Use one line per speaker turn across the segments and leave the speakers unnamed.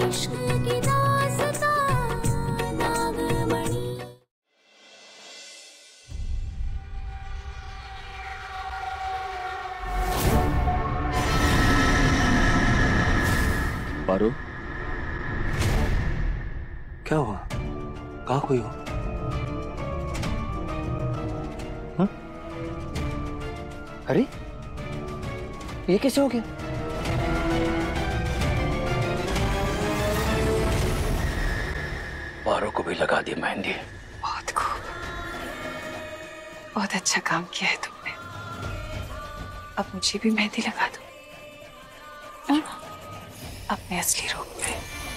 इश्क की दास्तां नागमणि।
पारो, क्या हुआ? कहाँ खोई हो? अरे ये कैसे हो गया? पारो को भी लगा दी मेहंदी।
बहुत खूब, बहुत अच्छा काम किया है तुमने। अब मुझे भी मेहंदी लगा दो अपने असली रूप में।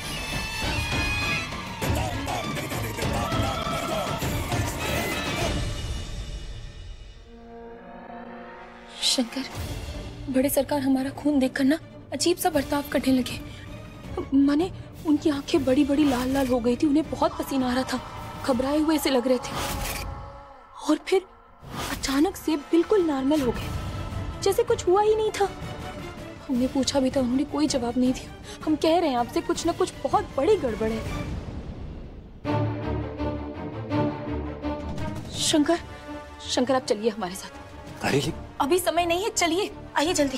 शंकर, बड़े सरकार हमारा खून देखकर ना अजीब सा बर्ताव करने लगे। माने उनकी आंखें बड़ी बड़ी लाल लाल हो गई थी, उन्हें बहुत पसीना आ रहा था, घबराए हुए से लग रहे थे। और फिर अचानक से बिल्कुल नॉर्मल हो गए, जैसे कुछ हुआ ही नहीं था। हमने पूछा भी था, उन्होंने कोई जवाब नहीं दिया। हम कह रहे हैं आपसे कुछ ना कुछ बहुत बड़ी गड़बड़ है। शंकर, शंकर आप चलिए हमारे साथ।
अरे
अभी समय नहीं है, चलिए, आइए जल्दी।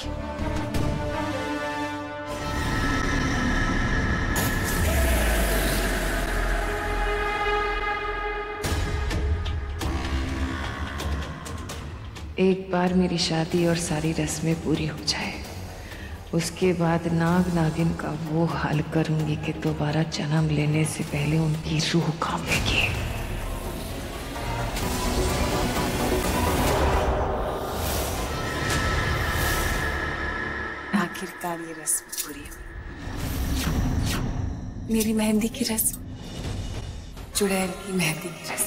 एक बार मेरी शादी और सारी रस्में पूरी हो जाए, उसके बाद नाग नागिन का वो हाल करूंगी कि दोबारा जन्म लेने से पहले उनकी रूह कांपेगी। आखिरकार ये रस्म पूरी हुई। मेरी मेहंदी की रस्म, चुड़ैल की मेहंदी की रस्म।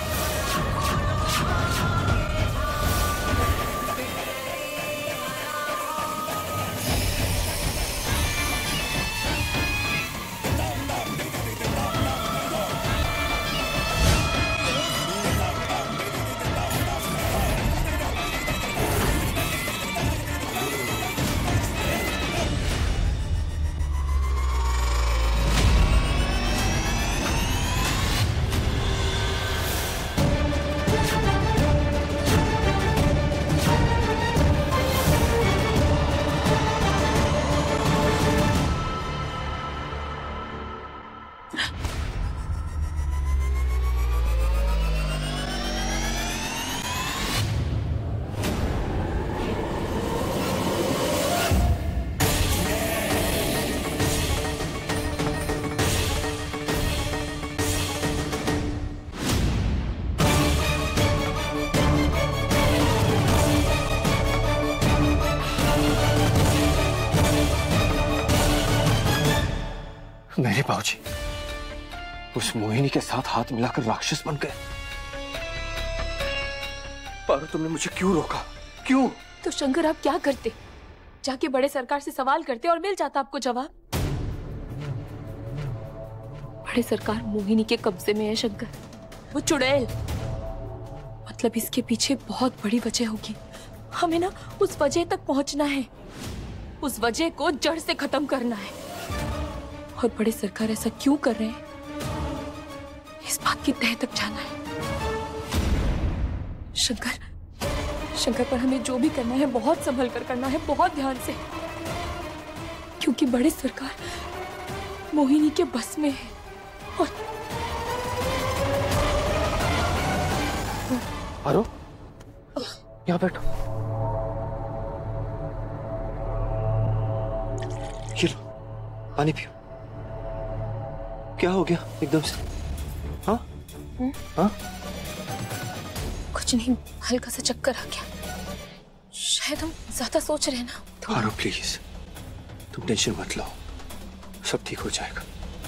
मेरे बाबूजी उस मोहिनी के साथ हाथ मिलाकर राक्षस बन गए। पारो, तुमने मुझे क्यों रोका? क्यों?
तो शंकर आप क्या करते? जाके बड़े सरकार से सवाल करते और मिल जाता आपको जवाब। बड़े सरकार मोहिनी के कब्जे में है शंकर, वो चुड़ैल। मतलब इसके पीछे बहुत बड़ी वजह होगी। हमें ना उस वजह तक पहुंचना है, उस वजह को जड़ से खत्म करना है। और बड़े सरकार ऐसा क्यों कर रहे हैं, इस बात की तह तक जाना है। शंकर, शंकर पर हमें जो भी करना है बहुत संभल कर करना है, बहुत ध्यान से, क्योंकि बड़े सरकार मोहिनी के बस में है। और
पारो, यहाँ बैठो। ये लो, पानी पियो। क्या हो गया एकदम से? हाँ? हाँ?
कुछ नहीं, हल्का सा चक्कर आ गया। शायद हम ज्यादा सोच रहे हैं ना।
पारो प्लीज, तुम टेंशन मत लो, सब ठीक हो जाएगा।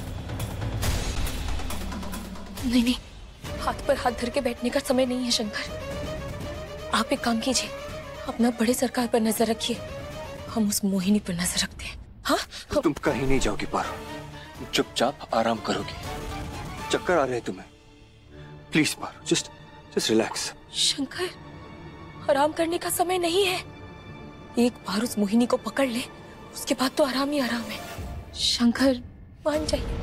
नहीं नहीं, हाथ पर हाथ धर के बैठने का समय नहीं है शंकर। आप एक काम कीजिए, अपना बड़े सरकार पर नजर रखिए, हम उस मोहिनी पर नजर रखते हैं। हाँ?
तुम कहीं नहीं जाओगी पारो, चुपचाप आराम करोगी। चक्कर आ रहे हैं तुम्हें? Please Paro, just relax.
Shankar, आराम करने का समय नहीं है। एक बार उस मोहिनी को पकड़ ले, उसके बाद तो आराम ही आराम है। शंकर, मान जाइए।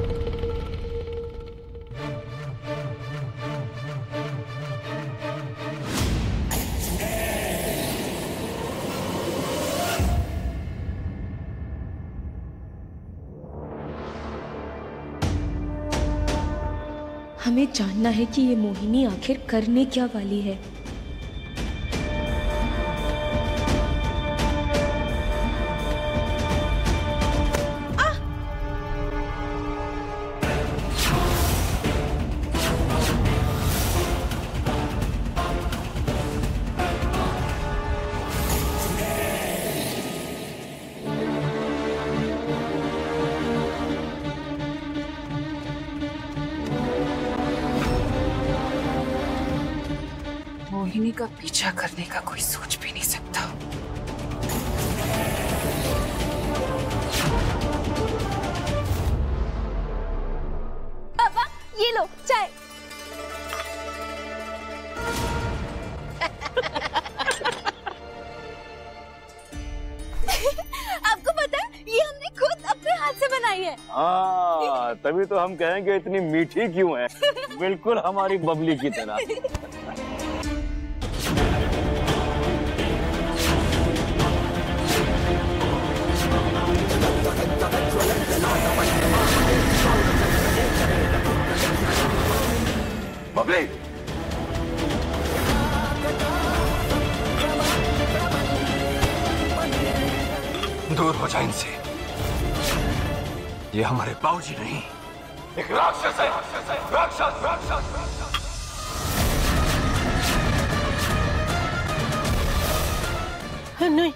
हमें जानना है कि ये मोहिनी आखिर करने क्या वाली है।
मोहिनी का पीछा करने का कोई सोच भी नहीं सकता।
पापा ये लो चाय। आपको पता है ये हमने खुद अपने हाथ से बनाई है।
हाँ, तभी तो हम कहेंगे इतनी मीठी क्यों है, बिल्कुल हमारी बबली की तरह।
बबली, दूर हो जा इनसे। ये हमारे बाबूजी नहीं, एक राक्षस है। राक्षस, राक्षस,
नहीं,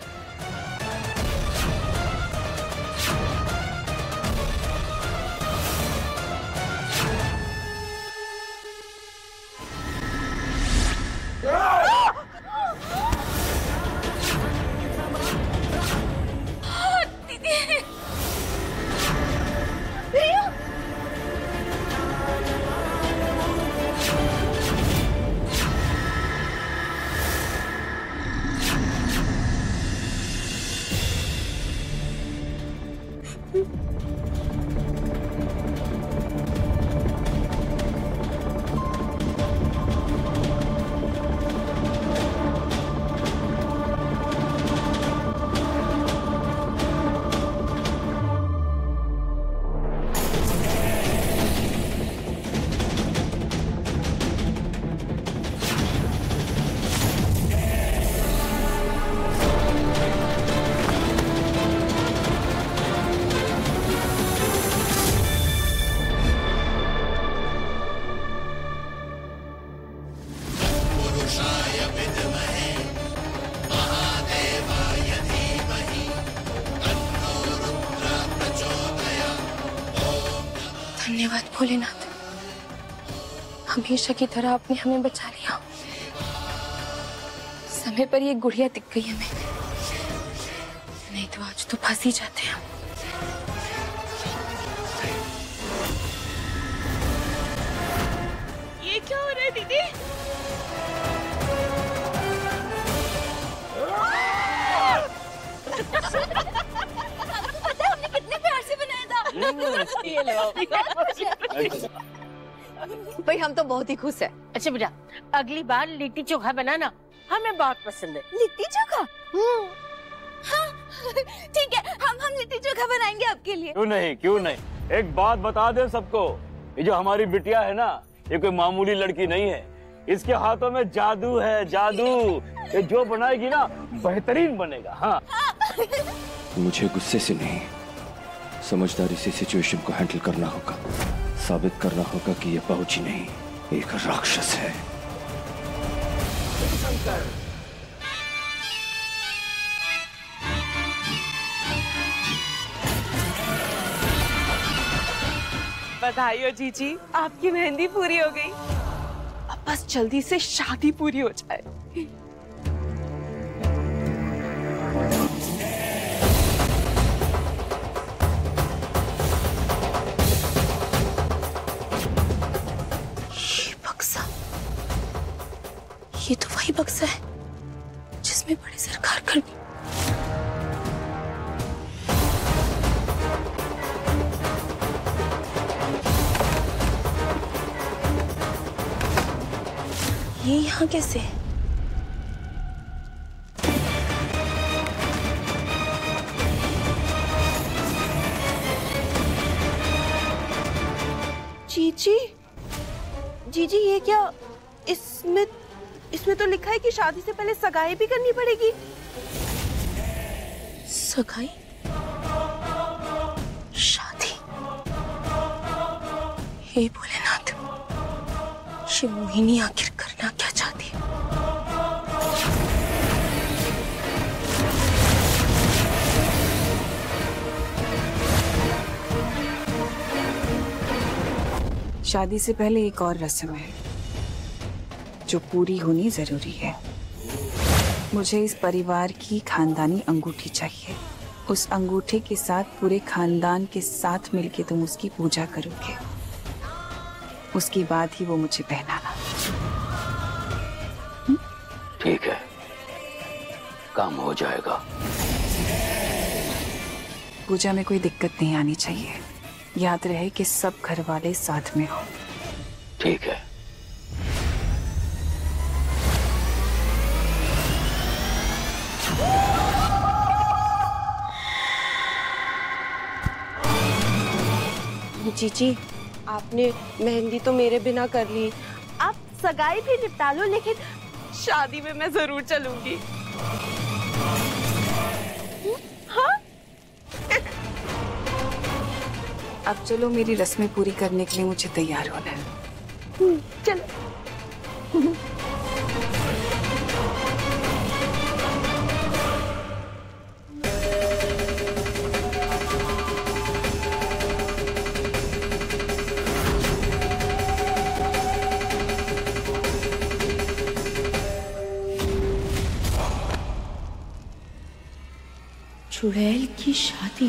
धन्यवाद भोलेनाथ, हमेशा की तरह आपने हमें बचा लिया। समय पर ये गुड़िया दिख गई हमें, नहीं तो आज तो फंस ही जाते हम।
ये क्या हो रहा है दीदी?
पता है हमने कितने प्यार से बनाया था।
ये लो।
भाई हम तो बहुत ही खुश है।
अच्छा बेटा, अगली बार लिट्टी चोखा बनाना, हमें बहुत पसंद है।
लिट्टी चोखा? हाँ ठीक है, हम लिट्टी चोखा बनाएंगे आपके लिए।
क्यों नहीं, क्यों नहीं। एक बात बता दे सबको, ये जो हमारी बिटिया है ना, ये कोई मामूली लड़की नहीं है। इसके हाथों में जादू है, जादू। ये जो बनाएगी ना बेहतरीन बनेगा। हाँ,
मुझे गुस्से से नहीं, समझदारी से सिचुएशन को हैंडल करना होगा। साबित करना होगा कि ये बाबूजी नहीं, एक राक्षस है।
बधाई हो जीजी, आपकी मेहंदी पूरी हो गई। अब बस जल्दी से शादी पूरी हो जाए।
ये बक्सा, ये तो वही बक्सा है जिसमें बड़े सरकार कर ये यहाँ कैसे?
जीजी, जीजी ये क्या? इसमें तो लिखा है कि शादी से पहले सगाई भी करनी पड़ेगी।
सगाई? शादी? हे भोलेनाथ, ये मोहिनी आखिर करना क्या चाहती है?
शादी से पहले एक और रस्म है जो पूरी होनी जरूरी है। मुझे इस परिवार की खानदानी अंगूठी चाहिए। उस अंगूठे के साथ पूरे खानदान के साथ मिलके तुम उसकी पूजा करोगे। उसके बाद ही वो मुझे पहनाना।
ठीक है, काम हो जाएगा।
पूजा में कोई दिक्कत नहीं आनी चाहिए। याद रहे कि सब घर वाले साथ में हो।
ठीक है।
जीजी, आपने मेहंदी तो मेरे बिना कर ली, आप सगाई भी निपटा लो, लेकिन शादी में मैं जरूर चलूंगी। हाँ?
अब चलो, मेरी रस्में पूरी करने के लिए मुझे तैयार होना है।
चलो।
चुड़ैल की शादी?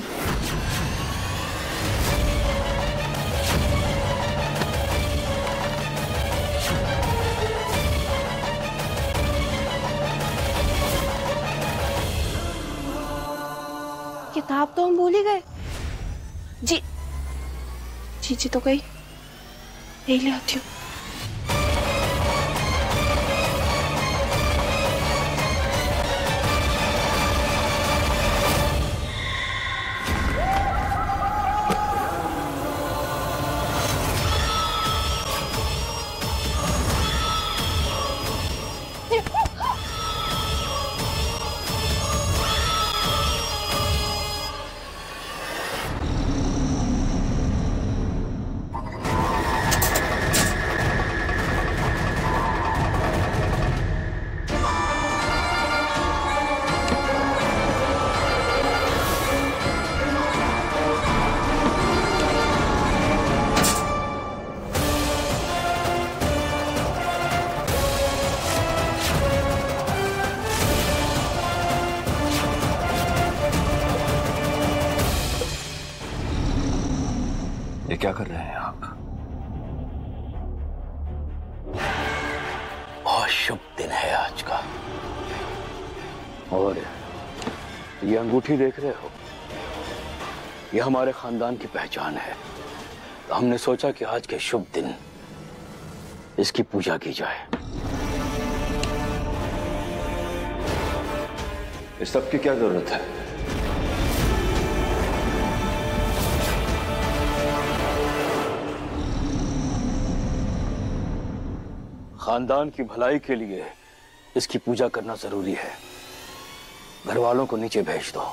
किताब तो हम भूल ही गए। जी तो गई, यही ले आती हूँ।
ये क्या कर रहे हैं आप?
बहुत शुभ दिन है आज का। और ये अंगूठी देख रहे हो, ये हमारे खानदान की पहचान है। तो हमने सोचा कि आज के शुभ दिन इसकी पूजा की जाए।
इस सब की क्या जरूरत है?
खानदान की भलाई के लिए इसकी पूजा करना जरूरी है। घर वालों को नीचे भेज दो।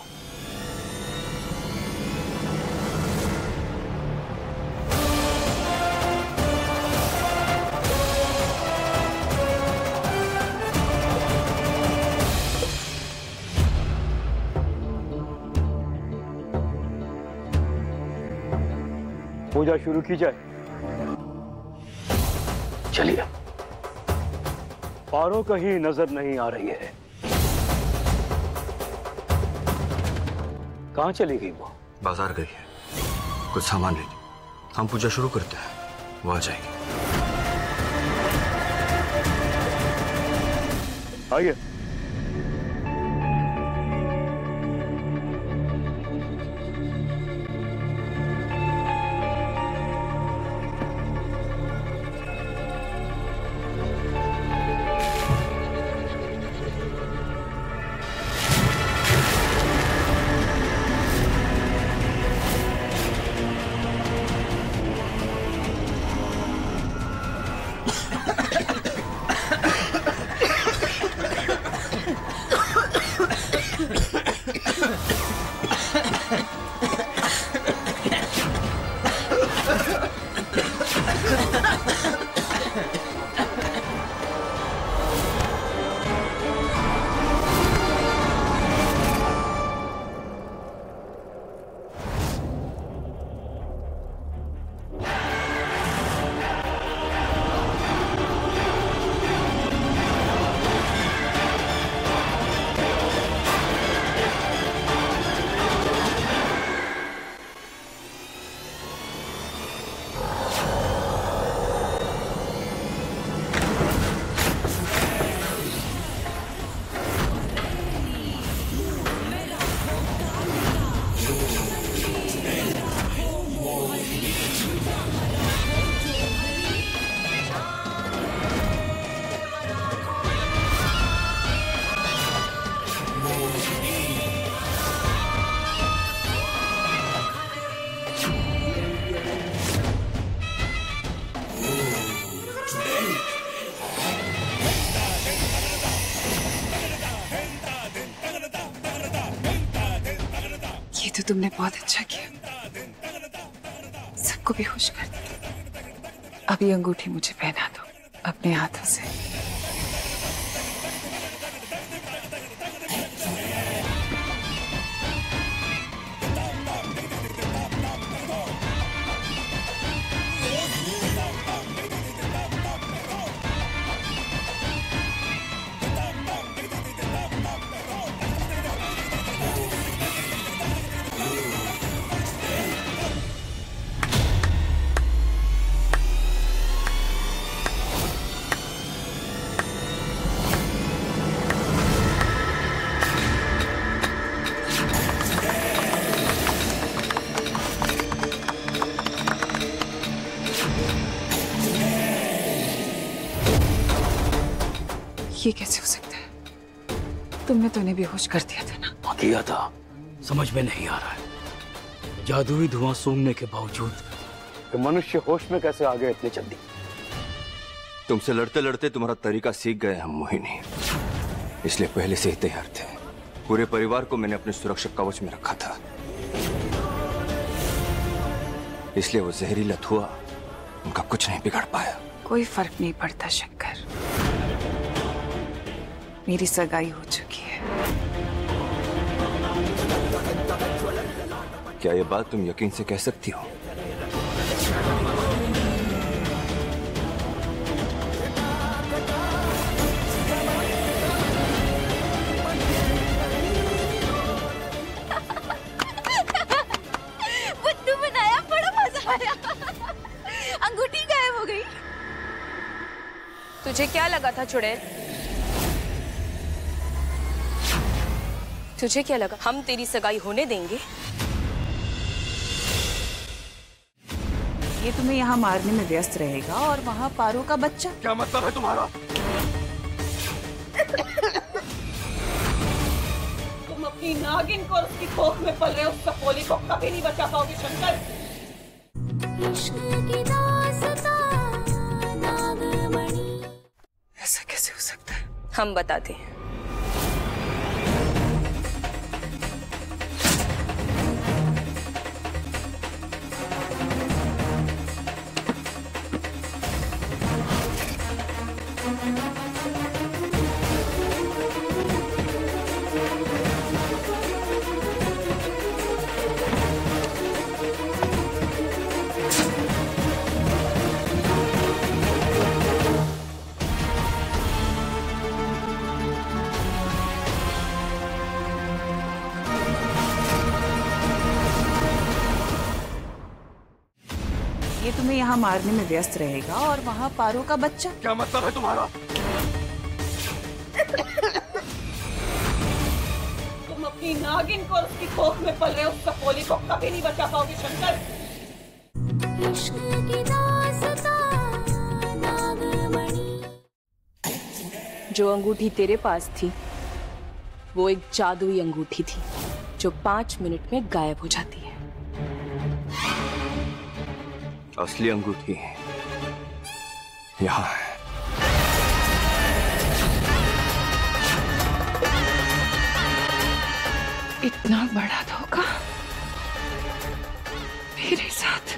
पूजा शुरू की जाए। चलिए। पारो कहीं नजर नहीं आ रही है। कहाँ चली गई वो?
बाजार गई है, कुछ सामान लेने। हम पूजा शुरू करते हैं, वो आ जाएगी।
आइए।
तो तुमने बहुत अच्छा किया, सबको बेहोश कर दिया। अब ये अंगूठी मुझे पहना दो अपने हाथों से। ये कैसे हो सकता है? तुमने तो इन्हें बेहोश कर दिया था ना?
हाँ किया था, समझ में नहीं आ रहा है। जादुई धुआं सूंघने के बावजूद कि मनुष्य होश में कैसे आ गए इतनी जल्दी।
तुमसे लड़ते लड़ते तुम्हारा तरीका सीख गए हम मोहिनी, इसलिए पहले से ही तैयार थे। पूरे परिवार को मैंने अपने सुरक्षा कवच में रखा था, इसलिए वो जहरीला धुआं उनका कुछ नहीं बिगाड़ पाया।
कोई फर्क नहीं पड़ता शंकर, मेरी सगाई हो चुकी है।
क्या ये बात तुम यकीन से कह सकती हो?
बुद्धू बनाया, बड़ा मजा आया। अंगूठी गायब हो गई।
तुझे क्या लगा था चुड़ैल? तुझे क्या लगा हम तेरी सगाई होने देंगे?
ये तुम्हें यहाँ मारने में व्यस्त रहेगा और वहाँ पारो का बच्चा।
क्या मतलब है तुम्हारा?
तुम अपनी नागिन को उसकी कोख में पल रहे उस सपोली को कभी नहीं बचा पाओगे शंकर।
ऐसा कैसे हो सकता है?
हम बताते हैं।
ये तुम्हें यहाँ मारने में व्यस्त रहेगा और वहाँ पारो का बच्चा।
क्या मतलब है तुम्हारा?
तुम अपनी नागिन को उसकी कोख में पल रहे उस सपोली को कभी नहीं बचा पाओगे शंकर।
जो अंगूठी तेरे पास थी वो एक जादुई अंगूठी थी जो 5 मिनट में गायब हो जाती है।
असली अंगूठी यहाँ है।
इतना बड़ा धोखा मेरे साथ।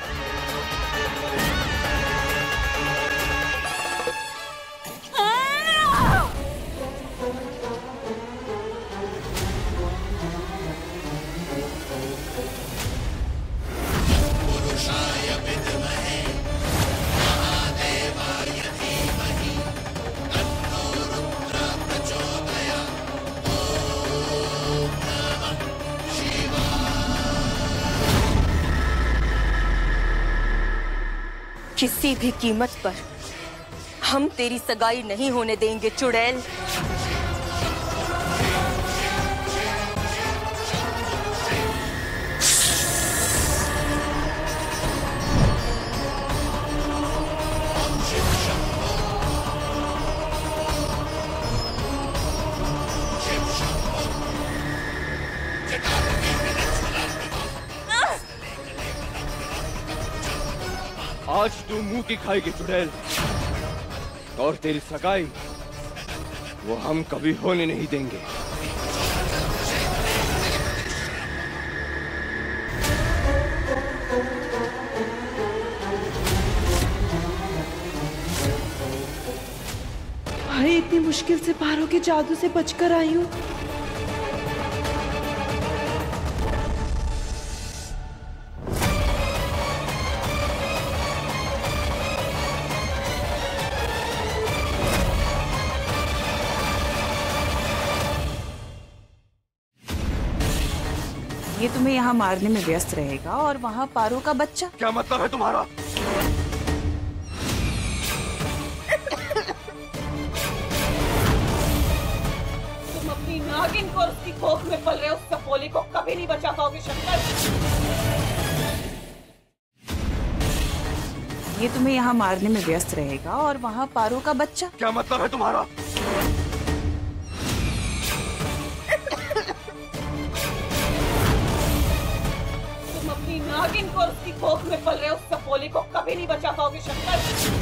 किसी भी कीमत पर हम तेरी सगाई नहीं होने देंगे चुड़ैल।
आज तू मुंह की खाएगी चुड़ैल, और तेरी सगाई वो हम कभी होने नहीं देंगे।
भाई इतनी मुश्किल से पारो के जादू से बचकर आई हूँ।
ये तुम्हें यहाँ मारने में व्यस्त रहेगा और वहाँ पारो का बच्चा।
क्या मतलब है तुम्हारा?
तुम अपनी नागिन को उसकी कोख में पल रहे उस सपोली को कभी नहीं बचा पाओगे शंकर।
ये तुम्हें यहाँ मारने में व्यस्त रहेगा और वहाँ पारो का बच्चा।
क्या मतलब है तुम्हारा?
तुम अपनी नागिन को उसकी कोख में पल रहे उस सपोली को कभी नहीं बचा पाओगे शंकर।